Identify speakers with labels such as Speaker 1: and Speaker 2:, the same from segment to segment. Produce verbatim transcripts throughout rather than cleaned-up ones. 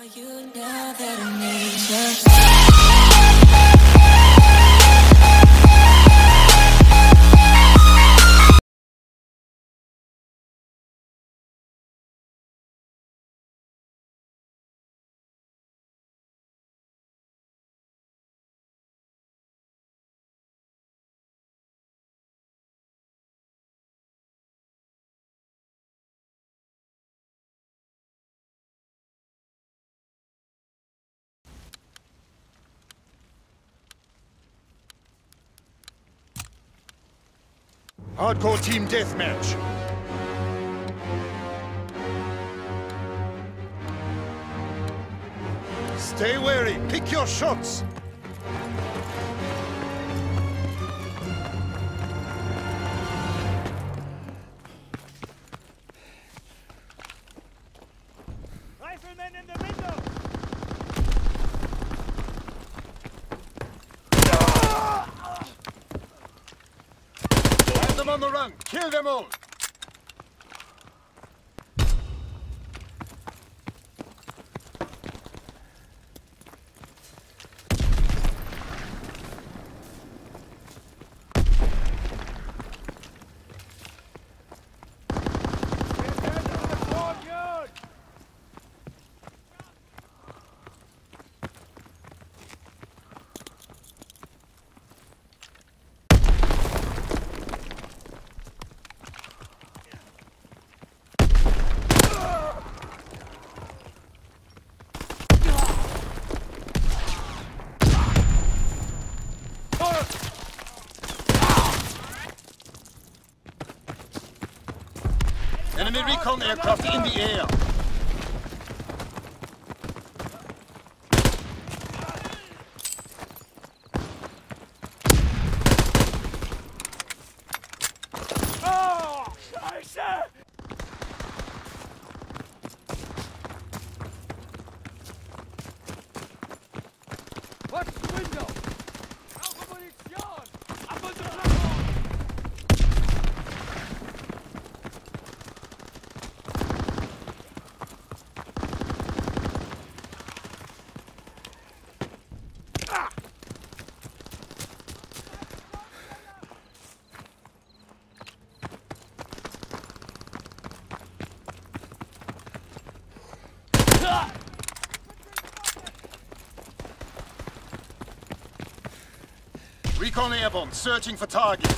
Speaker 1: Hardcore team deathmatch. Stay wary. Pick your shots.
Speaker 2: Riflemen in the window.
Speaker 1: Have them on the run. Kill them all. Enemy recon aircraft in the air.
Speaker 2: Oh, Scheiße! Watch the window! Brauche Munition! Auf unsere Plattform!
Speaker 1: Recon airborne, searching for targets.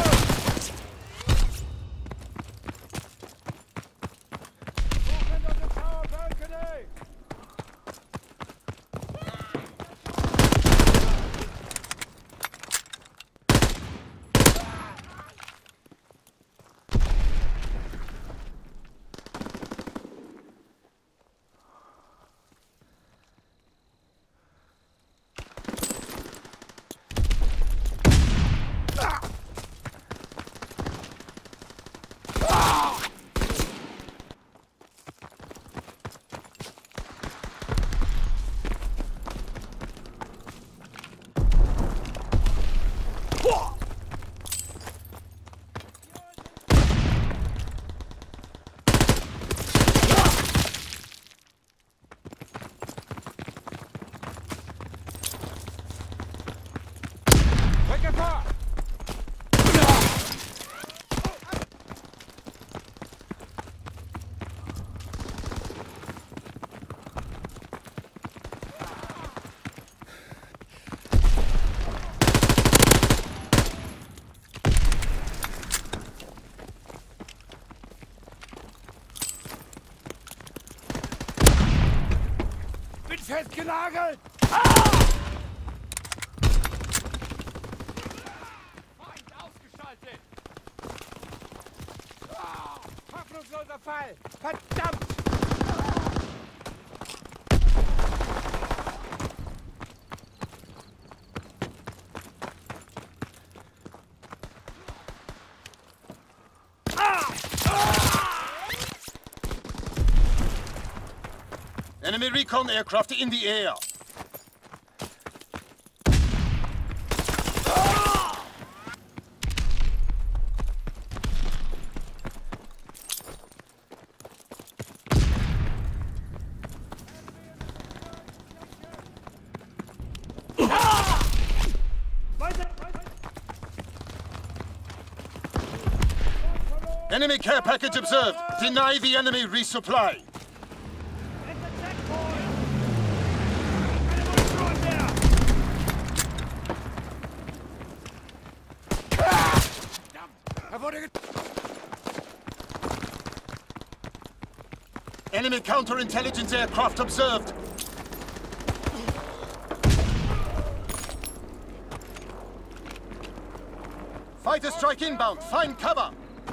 Speaker 2: Festgenagelt! Ah! Feind ausgeschaltet! Ah! Hoffnungsloser Fall! Verdammt!
Speaker 1: Enemy recon aircraft in the air. Enemy care package observed. Deny the enemy resupply. Enemy counterintelligence aircraft observed. Fighter strike inbound. Find cover.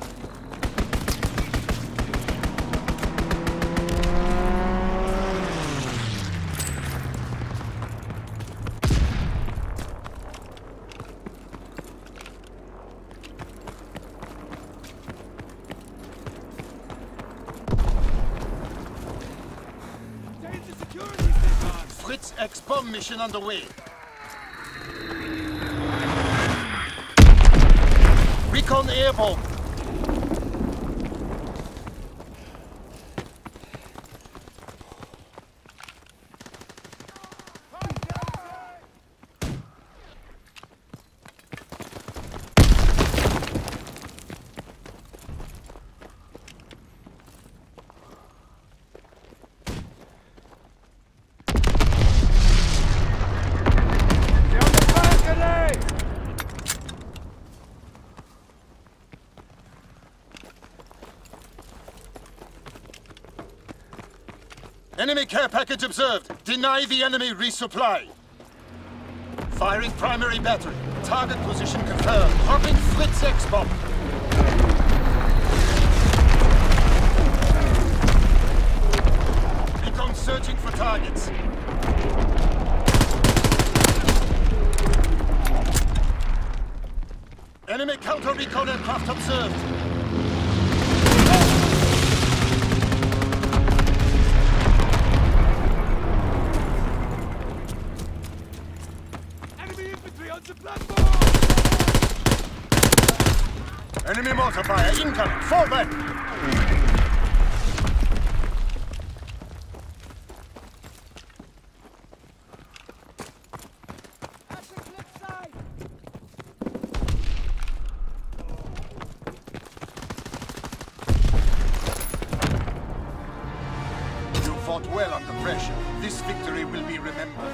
Speaker 1: Fritz X-bomb mission underway. Recon airborne. Enemy care package observed. Deny the enemy resupply. Firing primary battery. Target position confirmed. Dropping Fritz X-bomb. Recon searching for targets. Enemy counter-recon aircraft observed. Enemy mortar fire incoming! Fall back! You fought well under pressure. This victory will be remembered.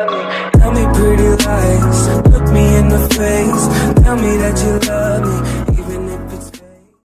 Speaker 3: Tell me pretty lies, look me in the face. Tell me that you love me.